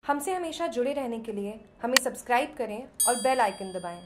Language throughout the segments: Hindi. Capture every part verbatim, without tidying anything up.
हमसे हमेशा जुड़े रहने के लिए हमें सब्सक्राइब करें और बेल आइकन दबाएं।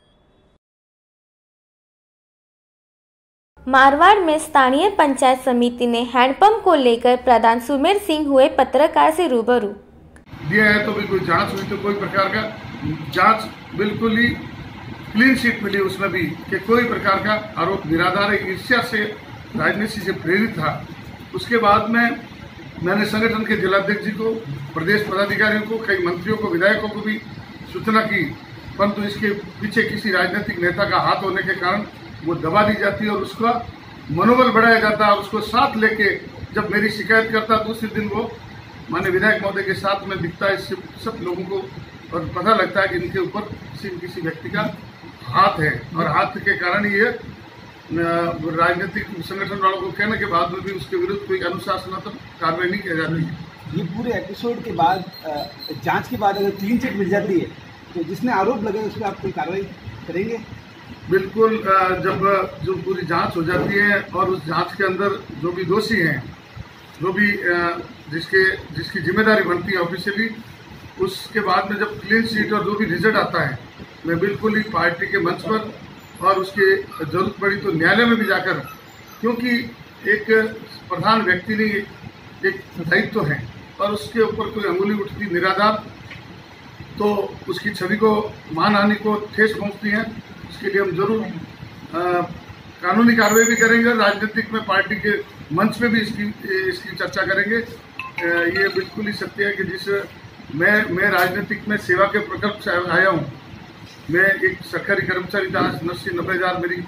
मारवाड़ में स्थानीय पंचायत समिति ने हैंडपंप को लेकर प्रधान सुमेर सिंह हुए पत्रकार से रूबरू। दिया है तो भी कोई जांच हुई तो कोई प्रकार का जांच बिल्कुल ही क्लीन शीट मिली उसमें भी कि कोई प्रकार का आरोप निराधार ईर्ष्या से राजनीति से प्रेरित था। उसके बाद में मैंने संगठन के जिलाध्यक्ष जी को, प्रदेश पदाधिकारियों को, कई मंत्रियों को, विधायकों को भी सूचना की, परंतु इसके पीछे किसी राजनीतिक नेता का हाथ होने के कारण वो दबा दी जाती है और उसका मनोबल बढ़ाया जाता है। और उसको साथ लेके जब मेरी शिकायत करता दूसरे दिन वो माननीय विधायक महोदय के साथ में दिखता है, इससे सब लोगों को और पता लगता है कि इनके ऊपर किसी किसी व्यक्ति का हाथ है और हाथ के कारण ये राजनीतिक संगठन वालों को कहने के बाद में भी उसके विरुद्ध कोई अनुशासनात्मक कार्रवाई नहीं की जाती है। ये पूरे एपिसोड के बाद जांच के बाद अगर क्लीन चिट मिल जाती है तो जिसने आरोप लगे उस पर आप कोई कार्रवाई करेंगे? बिल्कुल, जब जो पूरी जांच हो जाती है और उस जांच के अंदर जो भी दोषी हैं, जो भी जिसके जिसकी जिम्मेदारी बनती है ऑफिशियली, उसके बाद में जब क्लीन शीट और जो भी रिजल्ट आता है, मैं बिल्कुल ही पार्टी के मंच पर और उसके जरूरत पड़ी तो न्यायालय में भी जाकर, क्योंकि एक प्रधान व्यक्ति ने एक दायित्व है और उसके ऊपर कोई अंगुली उठती निराधार तो उसकी छवि को मानहानि को ठेस पहुंचती है। उसके लिए हम जरूर आ, कानूनी कार्रवाई भी करेंगे। राजनीतिक में पार्टी के मंच पे भी इसकी इसकी चर्चा करेंगे। ये बिल्कुल ही सत्य है कि जिस मैं मैं राजनीतिक में सेवा के प्रकल्प से आया हूँ। मैं एक सरकारी कर्मचारी था, अस्सी नब्बे हज़ार मेरी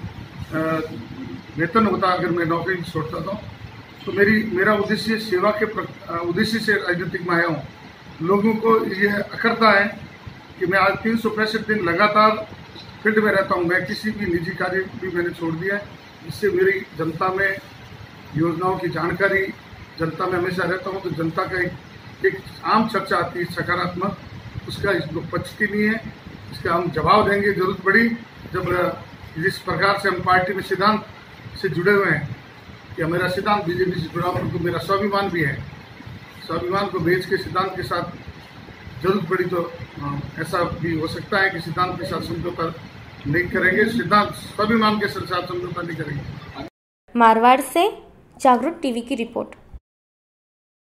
वेतन होता अगर मैं नौकरी छोड़ता था, तो मेरी मेरा उद्देश्य सेवा के उद्देश्य से राजनीतिक में आया हूँ। लोगों को यह अखरता है कि मैं आज तीन सौ पैंसठ दिन लगातार फील्ड में रहता हूँ। मैं किसी भी निजी कार्य भी मैंने छोड़ दिया है, जिससे मेरी जनता में योजनाओं की जानकारी, जनता में हमेशा रहता हूँ तो जनता का एक एक आम चर्चा आती है सकारात्मक, उसका इस लोग पचती नहीं है। इसका हम जवाब देंगे जरूरत पड़ी जब जिस प्रकार से हम पार्टी में सिद्धांत से जुड़े हुए हैं कि मेरा सिद्धांत बीजेपी से जुड़ा हुआ, तो मेरा स्वाभिमान भी है। स्वाभिमान को बेच के सिद्धांत के साथ जरूरत पड़ी तो ऐसा भी हो सकता है कि सिद्धांत के साथ समझौता नहीं करेंगे, सिद्धांत स्वाभिमान के साथ समझौता नहीं करेंगे। मारवाड़ से जागरूक टीवी की रिपोर्ट।